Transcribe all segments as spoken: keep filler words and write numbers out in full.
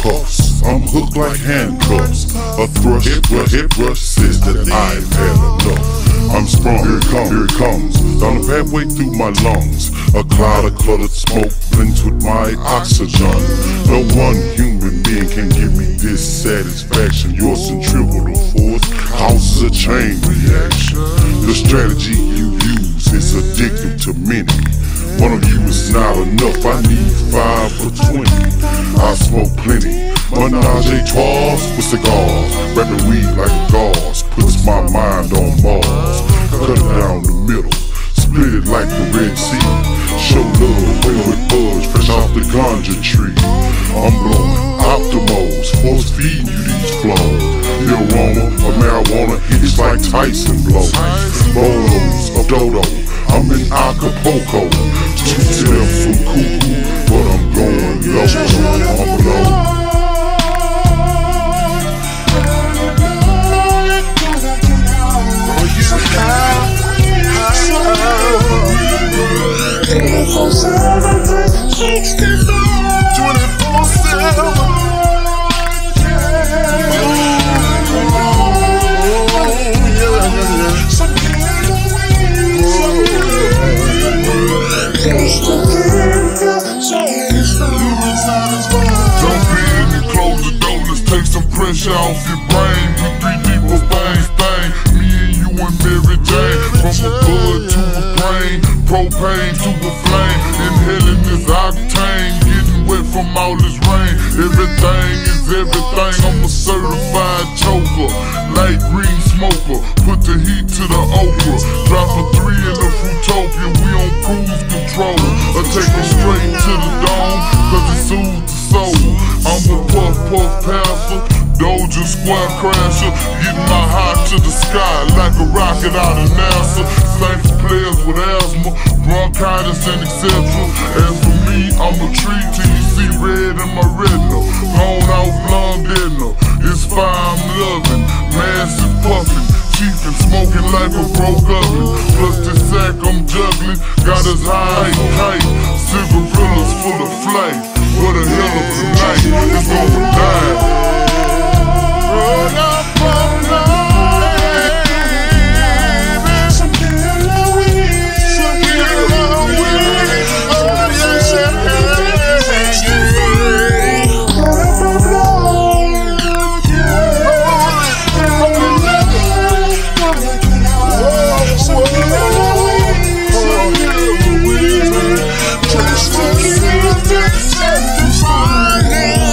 cuffs, I'm hooked like handcuffs. A thrust, hip rush, hip rush says that I've had enough. I'm sprung, here it comes, here it comes, down the pathway through my lungs. A cloud of colored smoke blends with my oxygen. No one human being can give me this satisfaction. Your centrifugal force causes a chain reaction. The strategy you use is addictive to many. One of you is not enough, I need five for twenty. I smoke plenty, menage a trois with cigars. Rapping weed like gauze puts my mind on Mars. Cut it down the middle, split it like the Red Sea. Show love, wait with buds, fresh off the ganja tree. I'm blowing optimals, force feeding you these flows. The aroma of marijuana hits like Tyson blows. Bolos of dodo, I'm in Acapulco. Two steps from cuckoo, but I'm going low. I'm low. twenty-four seven, twenty-four seven. Pressure off your brain, we three deep of bang, bang. Me and you and Mary Jane. From a blood to a brain, propane to a flame. Inhaling this octane, getting wet from all this rain. Everything is everything, I'm a certified choker. Light green smoker, put the heat to the okra. Drop a three in the Fruitopia, we on cruise control. Or take it straight to the dome, cause it soothes the soul. I'm a puff puff passer, Doja square crasher, getting my high to the sky like a rocket out of NASA. Same for players with asthma, bronchitis and et cetera. As for me, I'm a tree till you see red in my retina. Gone out blonde, it's fire I'm loving, massive puffin', cheap and smoking like a broke oven. Plus this sack I'm juggling, got us high and tight. Cigarillas full of flame, what a hell of a night, it's going down. Roll up all night, baby. Some killer weed, some killer weed. Oh yeah, yeah, yeah. Roll up all night, yeah. Some killer weed, some killer weed. Just to keep this satisfied.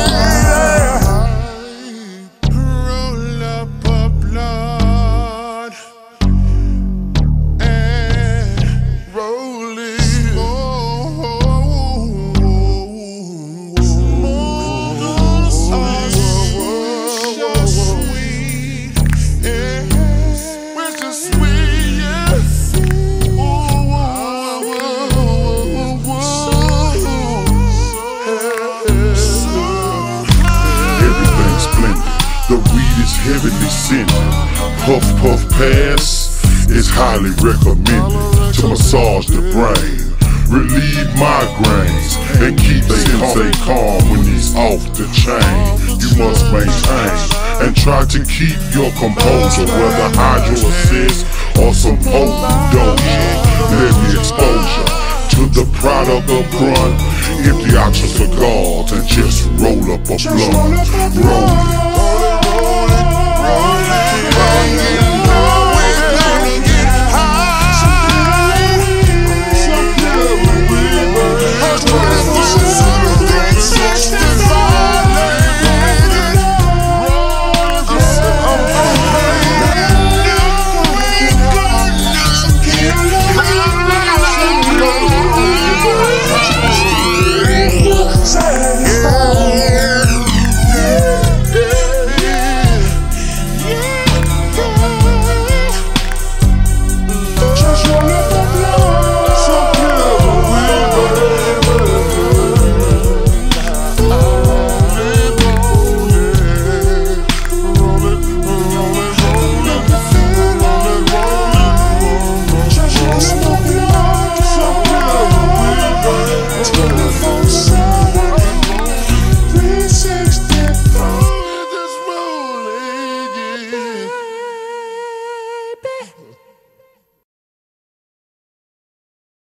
The weed is heavily scented. Puff puff pass is highly recommended to massage the brain, relieve migraines, and keep sensei calm when he's off the chain. You must maintain and try to keep your composure, whether hydro assist or some potent doja. Heavy exposure to the product up front. Empty out your cigars and just roll up a blunt. Roll it.